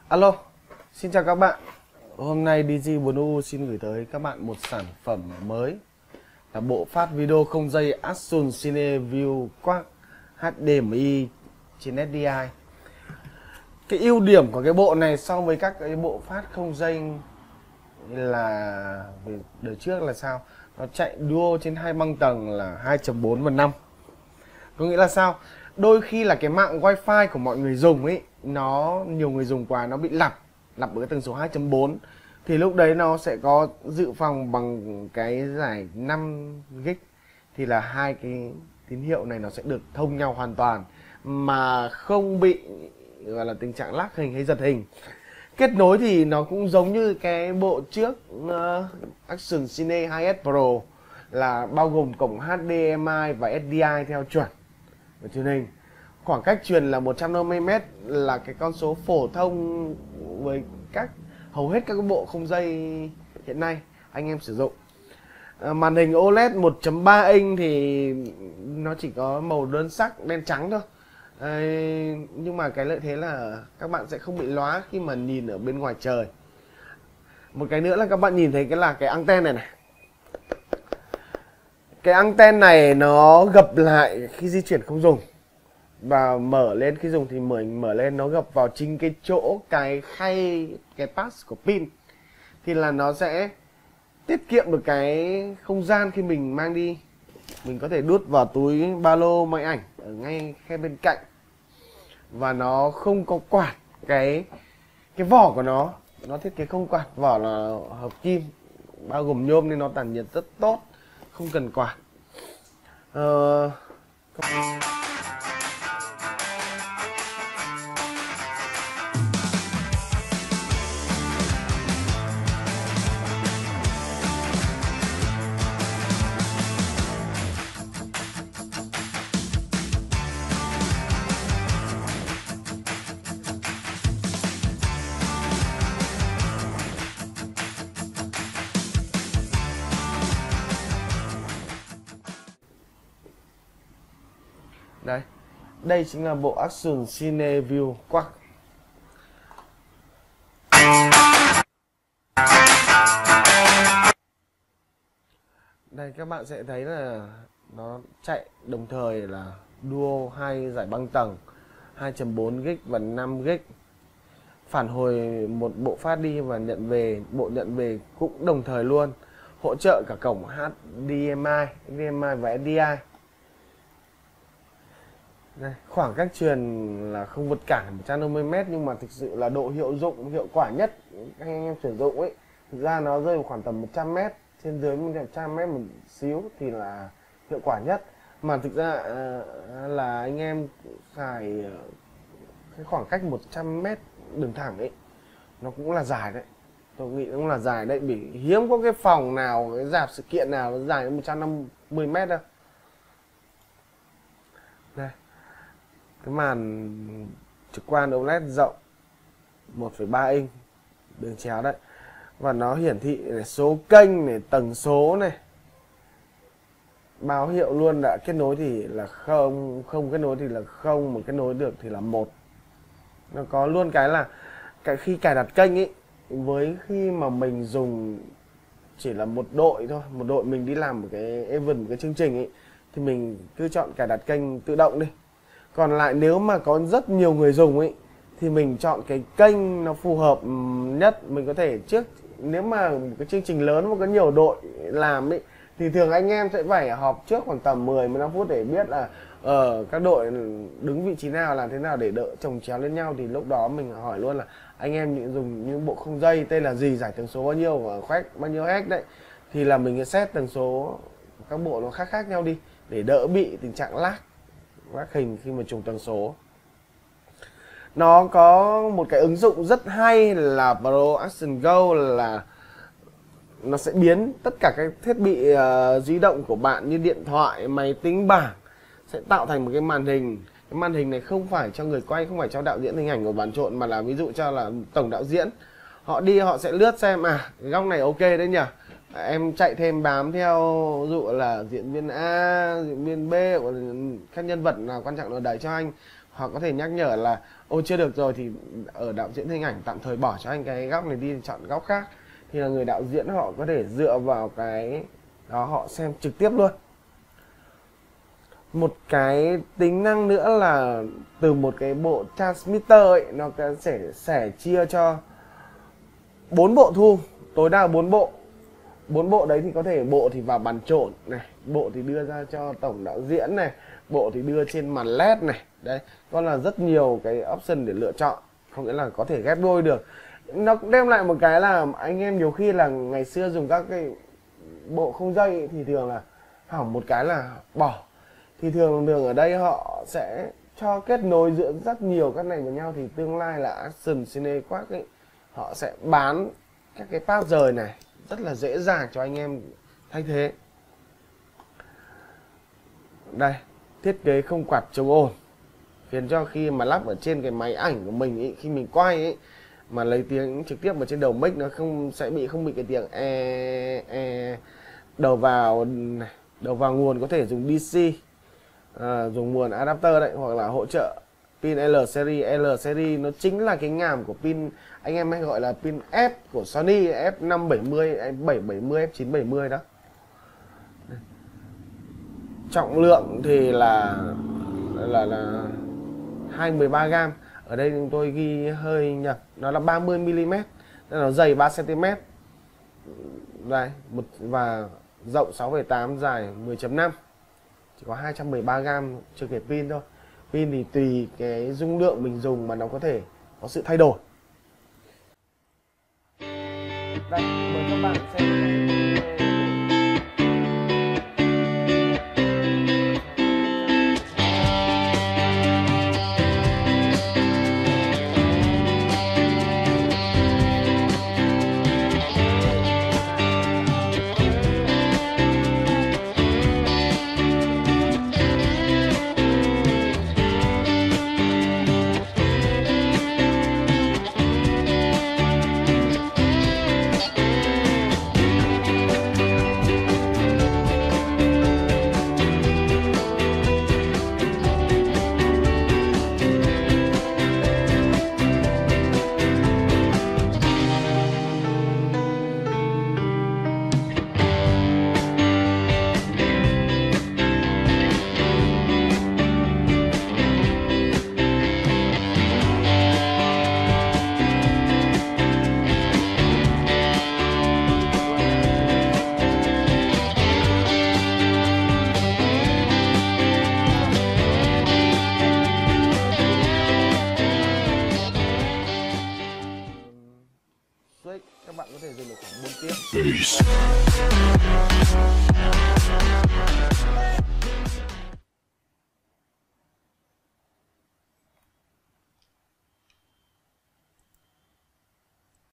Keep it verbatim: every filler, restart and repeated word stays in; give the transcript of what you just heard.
Alo, xin chào các bạn. Hôm nay đê giê bốn u xin gửi tới các bạn một sản phẩm mới là bộ phát video không dây Action CineView Quad hát đê em i trên ét đê i. Cái ưu điểm của cái bộ này so với các cái bộ phát không dây là về đời trước là sao? Nó chạy dual trên hai băng tầng là hai chấm bốn và năm. Có nghĩa là sao? Đôi khi là cái mạng wifi của mọi người dùng ấy, nó nhiều người dùng quá nó bị lặp lặp ở cái tần số hai chấm bốn, thì lúc đấy nó sẽ có dự phòng bằng cái giải năm gig, thì là hai cái tín hiệu này nó sẽ được thông nhau hoàn toàn mà không bị gọi là tình trạng lag hình hay giật hình. Kết nối thì nó cũng giống như cái bộ trước uh, Action Cine hai S Pro, là bao gồm cổng hát đê em i và ét đê i theo chuẩn của truyền hình. Khoảng cách truyền là một trăm năm mươi mét là cái con số phổ thông với các hầu hết các bộ không dây hiện nay anh em sử dụng. À, màn hình ô lét một chấm ba inch thì nó chỉ có màu đơn sắc đen trắng thôi. À, nhưng mà cái lợi thế là các bạn sẽ không bị lóa khi mà nhìn ở bên ngoài trời. Một cái nữa là các bạn nhìn thấy cái là cái anten này này. Cái anten này nó gập lại khi di chuyển không dùng, và mở lên khi dùng thì mở mở lên nó gập vào chính cái chỗ cái khay cái pass của pin, thì là nó sẽ tiết kiệm được cái không gian khi mình mang đi. Mình có thể đút vào túi ba lô máy ảnh ở ngay khe bên cạnh, và nó không có quạt. Cái cái vỏ của nó nó thiết kế không quạt, vỏ là hợp kim bao gồm nhôm nên nó tản nhiệt rất tốt, không cần quạt. Ờ... Đây, đây chính là bộ Action CineView Quad. Đây các bạn sẽ thấy là nó chạy đồng thời là dual hai giải băng tầng hai chấm bốn gig và năm gig. Phản hồi một bộ phát đi và nhận về, bộ nhận về cũng đồng thời luôn. Hỗ trợ cả cổng hát đê em i, ếch đê em i và ét đê i. Đây, khoảng cách truyền là không vượt cản một trăm năm mươi mét, nhưng mà thực sự là độ hiệu dụng, hiệu quả nhất các anh em sử dụng ấy, thực ra nó rơi vào khoảng tầm một trăm mét, trên dưới một trăm mét một xíu thì là hiệu quả nhất. Mà thực ra là anh em xài cái khoảng cách một trăm mét đường thẳng ấy, nó cũng là dài đấy. Tôi nghĩ cũng là dài đấy, vì hiếm có cái phòng nào, cái rạp sự kiện nào nó dài đến một trăm năm mươi mét đâu. Đây, cái màn trực quan ô lét rộng một phẩy ba inch đường chéo đấy, và nó hiển thị này, số kênh này, tần số này, báo hiệu luôn đã kết nối thì là không, không kết nối thì là không, một kết nối được thì là một. Nó có luôn cái là cái khi cài đặt kênh ấy, với khi mà mình dùng chỉ là một đội thôi, một đội mình đi làm một cái event, một cái chương trình ấy, thì mình cứ chọn cài đặt kênh tự động đi. Còn lại nếu mà có rất nhiều người dùng ấy thì mình chọn cái kênh nó phù hợp nhất. Mình có thể trước, nếu mà một cái chương trình lớn mà có nhiều đội làm ấy, thì thường anh em sẽ phải họp trước khoảng tầm mười mười lăm phút để biết là ở các đội đứng vị trí nào, làm thế nào để đỡ chồng chéo lên nhau. Thì lúc đó mình hỏi luôn là anh em những dùng những bộ không dây tên là gì, giải tần số bao nhiêu và khoét bao nhiêu héc đấy, thì là mình sẽ set tần số các bộ nó khác khác nhau đi để đỡ bị tình trạng lag lag hình khi mà trùng tần số. Nó có một cái ứng dụng rất hay là Pro Action Go, là nó sẽ biến tất cả các thiết bị uh, di động của bạn như điện thoại, máy tính bảng sẽ tạo thành một cái màn hình. Cái màn hình này không phải cho người quay, không phải cho đạo diễn hình ảnh của bạn trộn, mà là ví dụ cho là tổng đạo diễn. Họ đi họ sẽ lướt xem à cái góc này ok đấy nhỉ, à, em chạy thêm bám theo ví dụ là diễn viên A, diễn viên B, hoặc là các nhân vật nào quan trọng ở đấy cho anh, Họ có thể nhắc nhở là ô chưa được rồi thì ở đạo diễn hình ảnh tạm thời bỏ cho anh cái góc này đi, chọn góc khác. Thì là người đạo diễn họ có thể dựa vào cái đó họ xem trực tiếp luôn. Một cái tính năng nữa là từ một cái bộ transmitter ấy, nó sẽ sẽ chia cho bốn bộ thu, tối đa bốn bộ. Bốn bộ đấy thì có thể bộ thì vào bàn trộn này, bộ thì đưa ra cho tổng đạo diễn này, bộ thì đưa trên màn led này. Đấy, còn là rất nhiều cái option để lựa chọn, không nghĩa là có thể ghép đôi được. Nó cũng đem lại một cái là anh em nhiều khi là ngày xưa dùng các cái bộ không dây ấy, thì thường là hỏng một cái là bỏ. Thì thường thường ở đây họ sẽ cho kết nối giữa rất nhiều các này với nhau, thì tương lai là Action Cinequark ấy họ sẽ bán các cái pass rời này rất là dễ dàng cho anh em thay thế. Đây, thiết kế không quạt chống ồn, khiến cho khi mà lắp ở trên cái máy ảnh của mình ý, khi mình quay ấy, mà lấy tiếng trực tiếp ở trên đầu mic nó không sẽ bị không bị cái tiếng e, e đầu vào này, đầu vào nguồn có thể dùng đê xê, à, dùng nguồn adapter đấy, hoặc là hỗ trợ pin L series. L series nó chính là cái ngàm của pin anh em hay gọi là pin F của Sony, F năm bảy mươi, F bảy bảy mươi, F chín bảy mươi đó. Trọng lượng thì là là là hai mươi ba gam. Ở đây chúng tôi ghi hơi nhập, nó là ba mươi mi li mét, nên nó dày ba xăng ti mét. Đây, một và rộng sáu phẩy tám, dài mười chấm năm. Chỉ có hai trăm mười ba gam chưa kể pin thôi. Pin thì tùy cái dung lượng mình dùng mà nó có thể có sự thay đổi. Đây, mời các bạn xem. Các bạn có thể dùng được khoảng bốn tiếng.